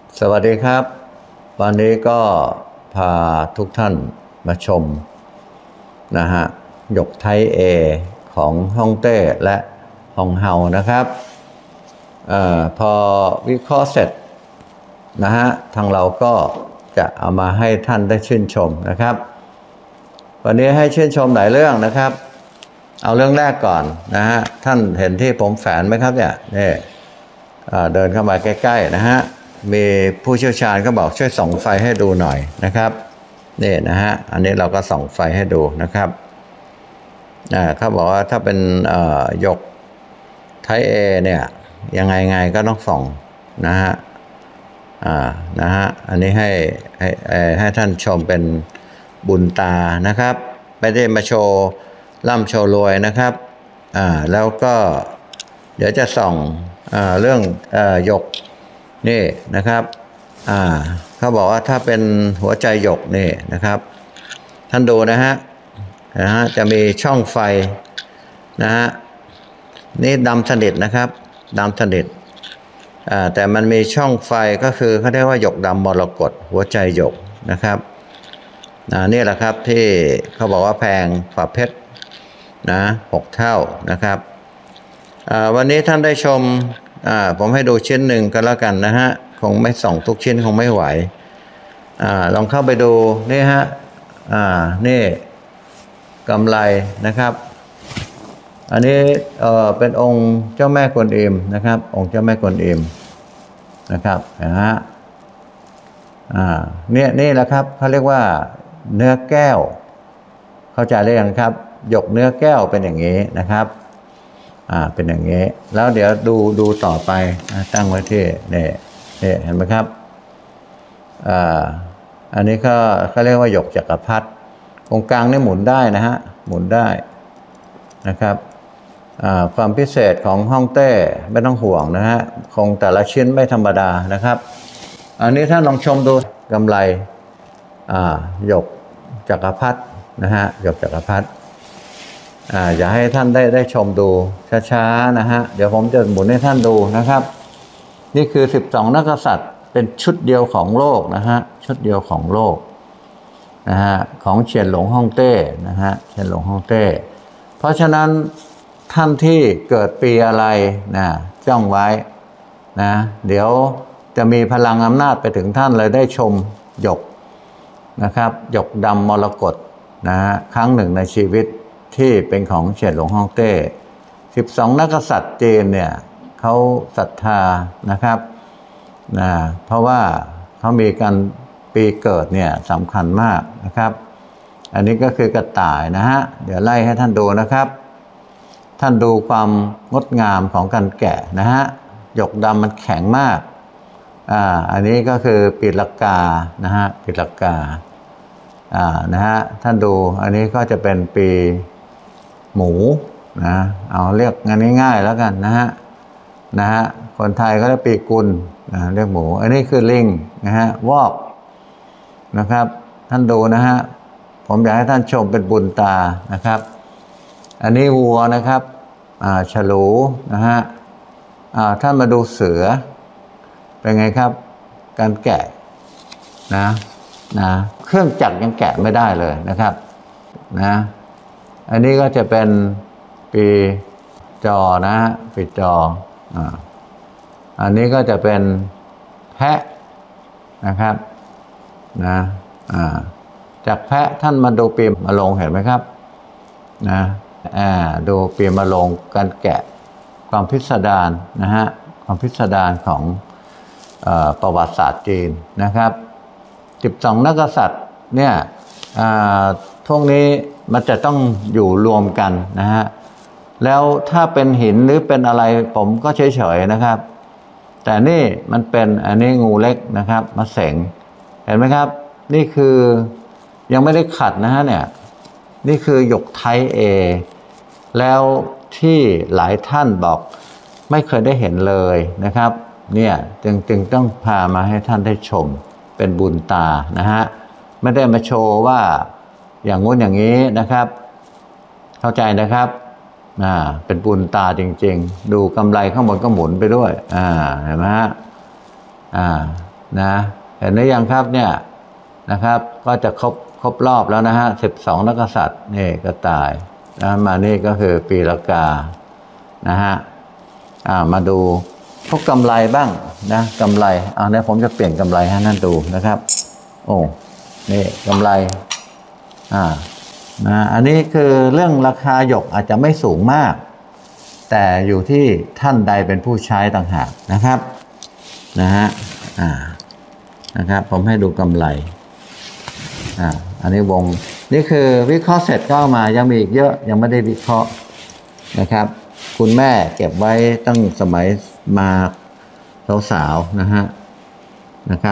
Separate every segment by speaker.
Speaker 1: สวัสดีครับวันนี้ก็พาทุกท่านมาชมนะฮะหยกไทย A ของฮ่องเต้และฮองเฮานะครับพอวิเคราะห์เสร็จนะฮะทางเราก็จะเอามาให้ท่านได้ชื่นชมนะครับวันนี้ให้ชื่นชมหลายเรื่องนะครับเอาเรื่องแรกก่อนนะฮะท่านเห็นที่ผมแฝนไหมครับเนี่ยนี่เดินเข้ามาใกล้ๆนะฮะมีผู้เชี่ยวชาญก็บอกช่วยส่องไฟให้ดูหน่อยนะครับนี่นะฮะอันนี้เราก็ส่องไฟให้ดูนะครับเขาบอกว่าถ้าเป็นหยกไทย A เนี่ยยังไงก็ต้องส่องนะฮะนะฮะอันนี้ให้ท่านชมเป็นบุญตานะครับไม่ได้มาโชว์ร่ำโชว์รวยนะครับแล้วก็เดี๋ยวจะส่องเรื่องหยกนี่นะครับเขาบอกว่าถ้าเป็นหัวใจหยกนี่นะครับท่านดูนะฮะจะมีช่องไฟนะฮะนี่ดำสนิทนะครับดำสนิทแต่มันมีช่องไฟก็คือเขาเรียกว่าหยกดำมรกตหัวใจหยกนะครับนี่แหละครับที่เขาบอกว่าแพงกว่าเพชรนะ6 เท่านะครับวันนี้ท่านได้ชมผมให้ดูชิ้นหนึ่งก็แล้วกันนะฮะคงไม่ส่องทุกชิ้นคงไม่ไหวลองเข้าไปดูนี่ฮะนี่กำไลนะครับอันนี้เป็นองค์เจ้าแม่กวนอิมนะครับองค์เจ้าแม่กวนอิมนะครับนะฮะนี่แหละครับเขาเรียกว่าเนื้อแก้วเข้าใจหรือยังครับหยกเนื้อแก้วเป็นอย่างนี้นะครับเป็นอย่างนี้แล้วเดี๋ยวดูต่อไปตั้งไว้ที่นี่เห็นไหมครับอันนี้เขาเรียกว่าหยกจักรพรรดิตรงกลางนี่หมุนได้นะฮะหมุนได้นะครับความพิเศษของฮ่องเต้ไม่ต้องห่วงนะฮะคงแต่ละชิ้นไม่ธรรมดานะครับอันนี้ท่านลองชมดูกำไลหยกจักรพรรดินะฮะหยกจักรพรรดิอยากให้ท่านได้ชมดูช้าๆนะฮะเดี๋ยวผมจะหมุนให้ท่านดูนะครับนี่คือ12นักกษัตริย์เป็นชุดเดียวของโลกนะฮะชุดเดียวของโลกนะฮะของเฉียนหลงฮ่องเต้นะฮะเฉียนหลงฮ่องเต้เพราะฉะนั้นท่านที่เกิดปีอะไรนะจ้องไว้นะเดี๋ยวจะมีพลังอำนาจไปถึงท่านเลยได้ชมหยกนะครับหยกดำมรกตนะฮะครั้งหนึ่งในชีวิตที่เป็นของเฉียนหลงฮ่องเต้12นักกษัตริย์จีนเนี่ยเขาศรัทธานะครับเพราะว่าเขามีการปีเกิดเนี่ยสำคัญมากนะครับอันนี้ก็คือกระต่ายนะฮะเดี๋ยวไล่ให้ท่านดูนะครับท่านดูความงดงามของการแกะนะฮะหยกดำมันแข็งมากอันนี้ก็คือปีลักกานะฮะปีลักกานะฮะท่านดูอันนี้ก็จะเป็นปีหมูนะเอาเรียกงานง่ายๆแล้วกันนะฮะคนไทยก็เรียกปีกุลเรียกหมูอันนี้คือลิงนะฮะวอกนะครับท่านดูนะฮะผมอยากให้ท่านชมเป็นบุญตานะครับอันนี้วัวนะครับฉลูนะฮะท่านมาดูเสือเป็นไงครับการแกะนะเครื่องจักรยังแกะไม่ได้เลยนะครับนะอันนี้ก็จะเป็นปีจอนะฮะปีจออันนี้ก็จะเป็นแพะนะครับนะจากแพะท่านมาดูปีมะโรงเห็นไหมครับนะดูปีมะโรงการแกะความพิสดารนะฮะความพิสดารของประวัติศาสตร์จีนนะครับ12นักกษัตริย์เนี่ยพวกนี้มันจะต้องอยู่รวมกันนะฮะแล้วถ้าเป็นหินหรือเป็นอะไรผมก็เฉยๆนะครับแต่นี่มันเป็นอันนี้งูเล็กนะครับมะเสงเห็นไหมครับนี่คือยังไม่ได้ขัดนะฮะเนี่ยนี่คือหยกไทย A แล้วที่หลายท่านบอกไม่เคยได้เห็นเลยนะครับเนี่ยจึงต้องพามาให้ท่านได้ชมเป็นบุญตานะฮะไม่ได้มาโชว์ว่าอย่างงู้นอย่างนี้นะครับเข้าใจนะครับเป็นบุญตาจริงๆดูกำไรข้างบนก็หมุนไปด้วยเห็นไหมฮะนะเห็นหรือยังครับเนี่ยนะครับก็จะครบรอบแล้วนะฮะ12นักษัตริย์นี่กระต่ายนะมานี่ก็คือปีละกานะฮะมาดูพวกกำไรบ้างนะกำไรเนี่ยผมจะเปลี่ยนกำไรให้ท่านดูนะครับโอ้นี่กำไรอันนี้คือเรื่องราคาหยกอาจจะไม่สูงมากแต่อยู่ที่ท่านใดเป็นผู้ใช้ต่างหากนะครับนะครับผมให้ดูกำไรอันนี้วงนี่คือวิเคราะห์เสร็จก็มายังมีอีกเยอะยังไม่ได้วิเคราะห์นะครับคุณแม่เก็บไว้ตั้งสมัยมาสาวๆนะครับ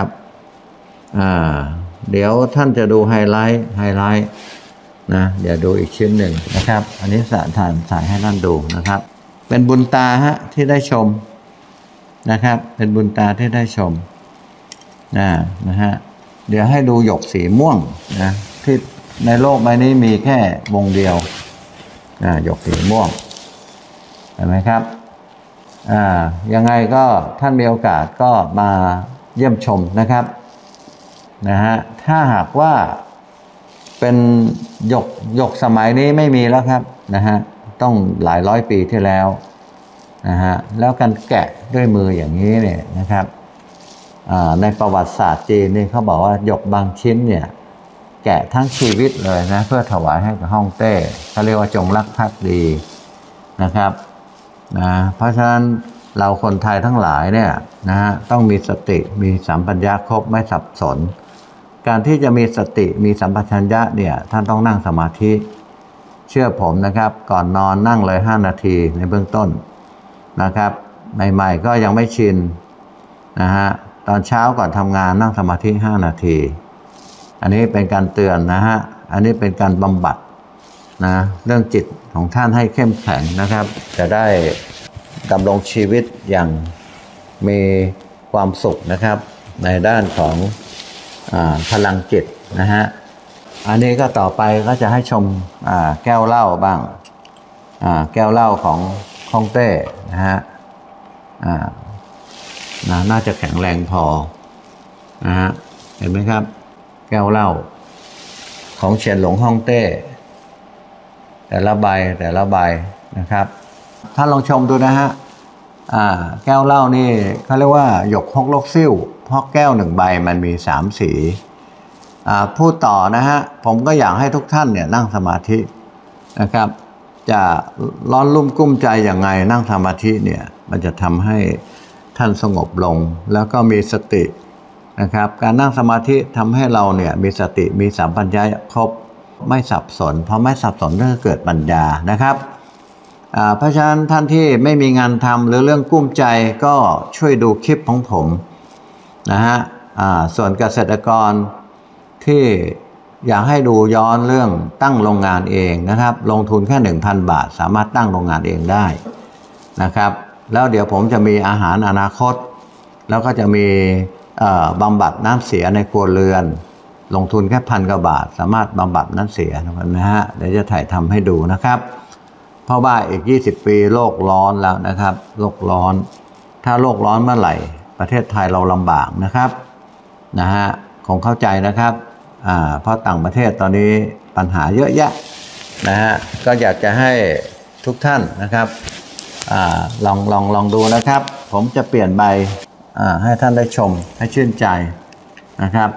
Speaker 1: เดี๋ยวท่านจะดูไฮไลท์นะเดี๋ยวดูอีกชิ้นหนึ่งนะครับอันนี้สายให้ท่านดูนะครับเป็นบุญตาที่ได้ชมนะครับเป็นบุญตาที่ได้ชมนะฮะเดี๋ยวให้ดูหยกสีม่วงนะที่ในโลกใบนี้มีแค่วงเดียวหยกสีม่วงเห็นไหมครับยังไงก็ท่านมีโอกาสก็มาเยี่ยมชมนะครับถ้าหากว่าเป็นหยกสมัยนี้ไม่มีแล้วครับต้องหลายร้อยปีที่แล้วแล้วการแกะด้วยมืออย่างนี้เนี่ยนะครับในประวัติศาสตร์จีนนี่เขาบอกว่าหยกบางชิ้นเนี่ยแกะทั้งชีวิตเลยนะเพื่อถวายให้กับฮ่องเต้เขาเรียกว่าจงรักภักดีนะครับเพราะฉะนั้นเราคนไทยทั้งหลายเนี่ยต้องมีสติมีสัมปชัญญะครบไม่สับสนการที่จะมีสติมีสัมปชัญญะเนี่ยท่านต้องนั่งสมาธิเชื่อผมนะครับก่อนนอนนั่งเลย5 นาทีในเบื้องต้นนะครับใหม่ๆก็ยังไม่ชินตอนเช้าก่อนทำงานนั่งสมาธิ5 นาทีอันนี้เป็นการเตือนอันนี้เป็นการบำบัดเรื่องจิตของท่านให้เข้มแข็งนะครับจะได้ดำรงชีวิตอย่างมีความสุขนะครับในด้านของพลังจิตอันนี้ก็ต่อไปก็จะให้ชมแก้วเหล้าบ้างแก้วเหล้าของฮ่องเต้น่าจะแข็งแรงพอเห็นไหมครับแก้วเหล้าของเฉียนหลงฮ่องเต้แต่ละใบนะครับท่านลองชมดูแก้วเหล้านี่เขาเรียกว่าหยกฮกลกซิ่วเพราะแก้ว1 ใบมันมี3 สีพูดต่อผมก็อยากให้ทุกท่านเนี่ยนั่งสมาธินะครับจะร้อนรุ่มกุ้มใจอย่างไงนั่งสมาธิเนี่ยมันจะทำให้ท่านสงบลงแล้วก็มีสตินะครับการนั่งสมาธิทำให้เราเนี่ยมีสติมีสัมปชัญญะครบไม่สับสนเพราะไม่สับสนก็เกิดปัญญานะครับเพราะฉะนั้นท่านที่ไม่มีงานทำหรือเรื่องกุ้มใจก็ช่วยดูคลิปของผมส่วนเกษตรกรที่อยากให้ดูย้อนเรื่องตั้งโรงงานเองนะครับลงทุนแค่ 1,000 บาทสามารถตั้งโรงงานเองได้นะครับแล้วเดี๋ยวผมจะมีอาหารอนาคตแล้วก็จะมีบำบัดน้ำเสียในครัวเรือนลงทุนแค่1,000 กว่าบาทสามารถบำบัดน้ำเสียเดี๋ยวจะถ่ายทำให้ดูนะครับเพราะว่าอีก20 ปีโลกร้อนแล้วนะครับโลกร้อนถ้าโลกร้อนเมื่อไหร่ประเทศไทยเราลำบากนะครับคงเข้าใจนะครับเพราะต่างประเทศตอนนี้ปัญหาเยอะแยะก็อยากจะให้ทุกท่านนะครับลองดูนะครับผมจะเปลี่ยนใบให้ท่านได้ชมให้ชื่นใจนะครับ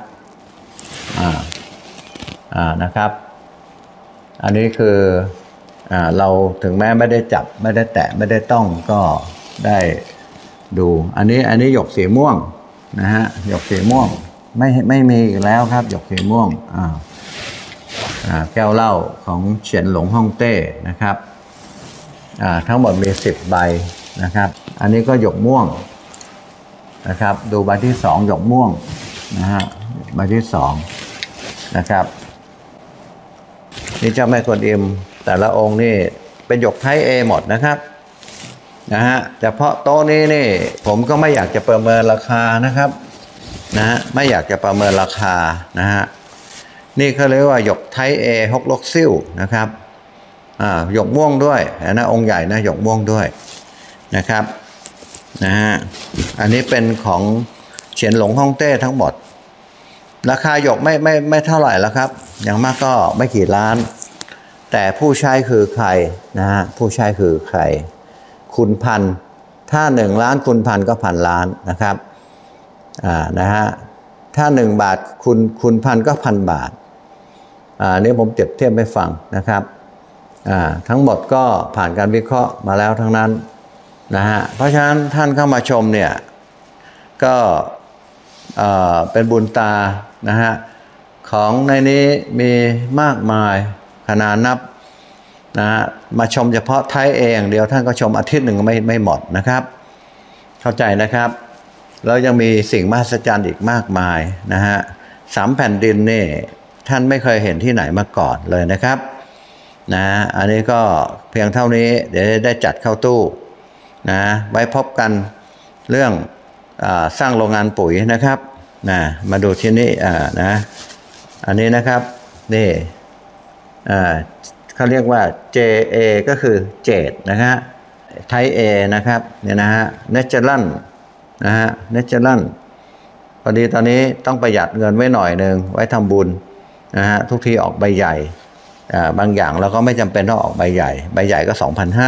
Speaker 1: นะครับอันนี้คือเราถึงแม้ไม่ได้จับไม่ได้แตะไม่ได้ต้องก็ได้ดูอันนี้หยกสีม่วงหยกสีม่วงไม่มีอีกแล้วครับหยกสีม่วงแก้วเหล้าของเฉียนหลงฮ่องเต้นะครับทั้งหมดมี10 ใบนะครับอันนี้ก็หยกม่วงนะครับดูใบที่2หยกม่วงใบที่2นะครับนี่เจ้าแม่กวนอิมแต่ละองค์นี่เป็นหยกไทยเอหมดนะครับแต่เพราะโต๊ะนี้นี่ผมก็ไม่อยากจะประเมินราคานะครับไม่อยากจะประเมินราคานี่เขาเรียกว่าหยกไทยเอฮกลกซิ่วนะครับหยกม่วงด้วยองค์ใหญ่นะหยกม่วงด้วยนะครับอันนี้เป็นของเฉียนหลงฮ่องเต้ทั้งหมดราคาหยกไม่เท่าไหร่แล้วครับอย่างมากก็ไม่กี่ล้านแต่ผู้ใช้คือใครนะฮะผู้ใช้คือใครคุณพันถ้า1 ล้านคุณพันก็พันล้านนะครับนะฮะถ้า1 บาทคุณพันก็พันบาทนี่ผมเปรียบเทียบให้ฟังนะครับทั้งหมดก็ผ่านการวิเคราะห์มาแล้วทั้งนั้นนะฮะเพราะฉะนั้นท่านเข้ามาชมเนี่ยก็เป็นบุญตานะฮะของในนี้มีมากมายขนาดนับนะฮะมาชมเฉพาะไทยเองเดียวท่านก็ชมอาทิตย์หนึ่งไม่หมดนะครับเข้าใจนะครับแล้วยังมีสิ่งมหัศจรรย์อีกมากมายนะฮะ3 แผ่นดินนี่ท่านไม่เคยเห็นที่ไหนมาก่อนเลยนะครับนะอันนี้ก็เพียงเท่านี้เดี๋ยวได้จัดเข้าตู้นะไว้พบกันเรื่องสร้างโรงงานปุ๋ยนะครับนะมาดูที่นี่นะอันนี้นะครับนี่เขาเรียกว่า JA ก็คือเจดนะฮะไทย A นะครับเนี่ยนะฮะเนเจอรัลนะฮะเนเจอรัลพอดีตอนนี้ต้องประหยัดเงินไว้หน่อยนึงไว้ทำบุญนะฮะทุกทีออกใบใหญ่บางอย่างเราก็ไม่จำเป็นต้องออกใบใหญ่ก็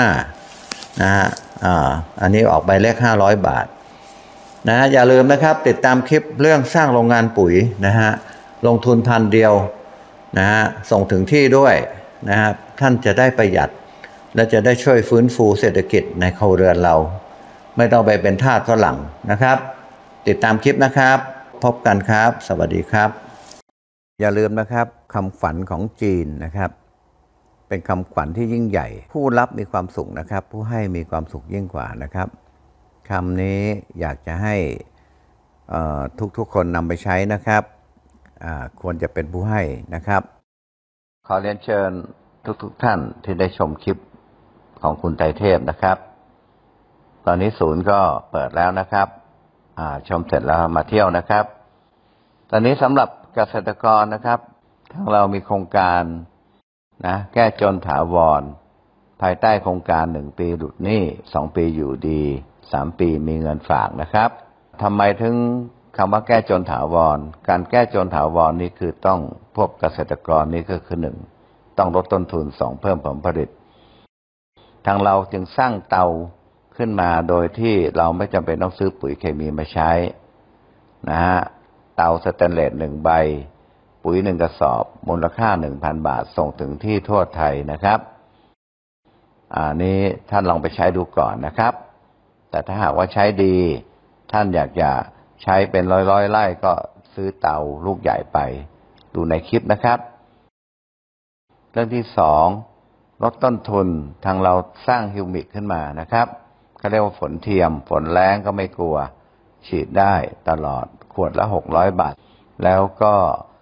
Speaker 1: 2,500 นะฮะอันนี้ออกใบเล็ก500 บาทนะอย่าลืมนะครับติดตามคลิปเรื่องสร้างโรงงานปุ๋ยนะฮะลงทุน1,000 เดียวนะฮะส่งถึงที่ด้วยนะครับท่านจะได้ประหยัดและจะได้ช่วยฟื้นฟูเศรษฐกิจในครัวเรือนเราไม่ต้องไปเป็นทาสฝรั่งนะครับติดตามคลิปนะครับพบกันครับสวัสดีครับอย่าลืมนะครับคำขวัญของจีนนะครับเป็นคำขวัญที่ยิ่งใหญ่ผู้รับมีความสุขนะครับผู้ให้มีความสุขยิ่งกว่านะครับคำนี้อยากจะให้ทุกคนนำไปใช้นะครับควรจะเป็นผู้ให้นะครับขอเรียนเชิญทุกท่านที่ได้ชมคลิปของคุณไตรเทพนะครับตอนนี้ศูนย์ก็เปิดแล้วนะครับชมเสร็จแล้วมาเที่ยวนะครับตอนนี้สำหรับเกษตรกรนะครับทางเรามีโครงการนะแก้จนถาวรภายใต้โครงการ1 ปีหลุดหนี้2 ปีอยู่ดี3 ปีมีเงินฝากนะครับทำไมถึงคำว่าแก้จนถาวรการแก้จนถาวรนี้คือต้องพวกเกษตรกรนี้ก็คือ1ต้องลดต้นทุน2เพิ่มผลผลิตทางเราจึงสร้างเตาขึ้นมาโดยที่เราไม่จำเป็นต้องซื้อปุ๋ยเคมีมาใช้นะฮะเตาสแตนเลส1 ใบปุ๋ย1 กระสอบมูลค่า 1,000 บาทส่งถึงที่ทั่วไทยนะครับนี้ท่านลองไปใช้ดูก่อนนะครับแต่ถ้าหากว่าใช้ดีท่านอยากจะใช้เป็นร้อยไร่ก็ซื้อเตาลูกใหญ่ไปดูในคลิปนะครับเรื่องที่2ลดต้นทุนทางเราสร้างฮิวมิกขึ้นมานะครับเขาเรียกว่าฝนเทียมฝนแล้งก็ไม่กลัวฉีดได้ตลอดขวดละ600 บาทแล้วก็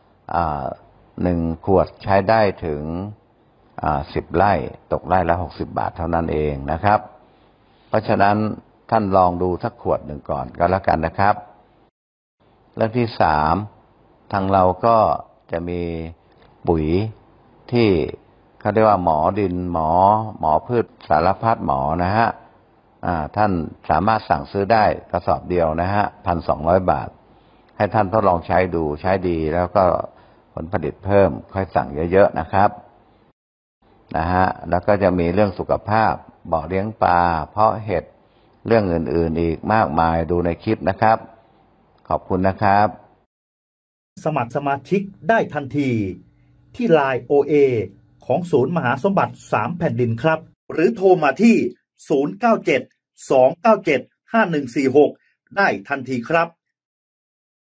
Speaker 1: 1 ขวดใช้ได้ถึง10 ไร่ตกไร่ละ60 บาทเท่านั้นเองนะครับเพราะฉะนั้นท่านลองดูสักขวดหนึ่งก่อนก็แล้วกันนะครับเรื่องที่3ทางเราก็จะมีปุ๋ยที่เขาเรียกว่าหมอดินหมอพืชสารพัดหมอนะฮะท่านสามารถสั่งซื้อได้กระสอบเดียวนะฮะ 1,200 บาทให้ท่านทดลองใช้ดูใช้ดีแล้วก็ผลผลิตเพิ่มค่อยสั่งเยอะๆนะครับนะฮะแล้วก็จะมีเรื่องสุขภาพบ่อเลี้ยงปลาเพาะเห็ดเรื่องอื่นๆอีกมากมายดูในคลิปนะครับขอบคุณนะครับ
Speaker 2: สมัครสมาชิกได้ทันทีที่ LINE OA ของศูนย์มหาสมบัติ3 แผ่นดินครับหรือโทรมาที่097 297 5146ได้ทันทีครับ